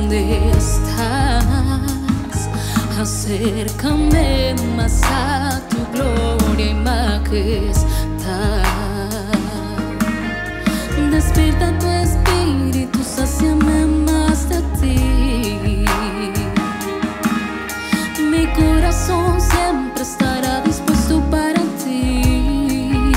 dónde estás. Acércame más a tu gloria y majestad. Despierta tu espíritu, sáciame más de ti. Mi corazón siempre estará dispuesto para ti.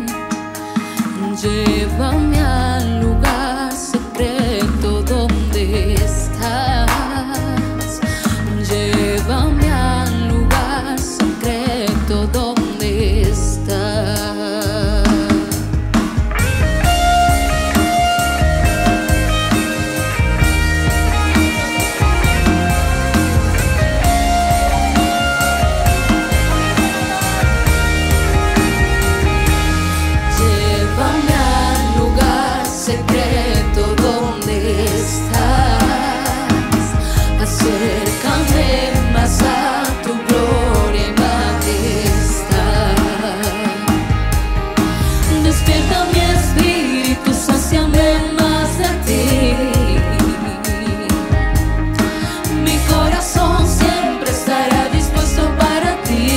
Llévame al lugar secreto donde estás. Llévame al lugar secreto donde estás. Acércame más a tu gloria y majestad. Despierta mi espíritu, sáciame más de ti. Mi corazón siempre estará dispuesto para ti.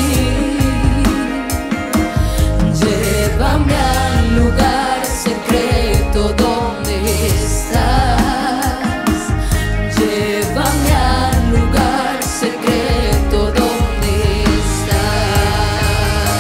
Llévame al lugar secreto donde estás. Llévame al lugar secreto donde estás.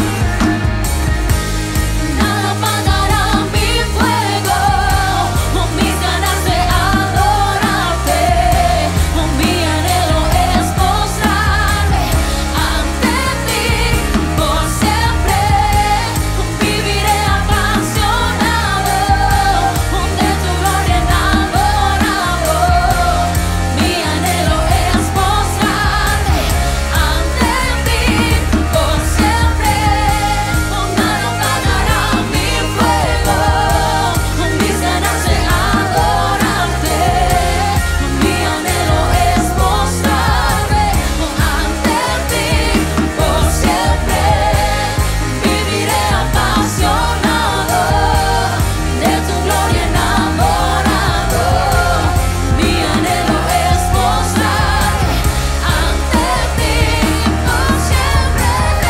Nada apagará mi fuego, mis ganas de adorarte. Mi anhelo es postrarme ante ti por siempre. Viviré apasionado de tu gloria enamorado. Mi anhelo es postrarme ante ti por siempre. Nada apagará mi fuego, mis ganas de adorarte. Mi anhelo es postrarme ante ti por siempre. Viviré apasionado de tu gloria enamorado. Mi anhelo es postrarme ante ti por siempre.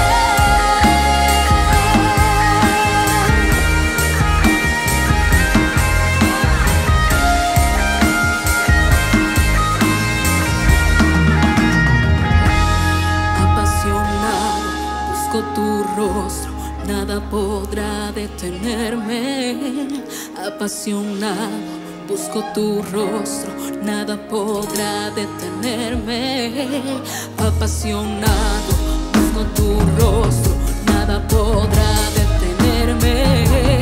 Apasionado, busco tu rostro, nada podrá detenerme. Apasionado, busco tu rostro, nada podrá detenerme. Apasionado, busco tu rostro, nada podrá detenerme.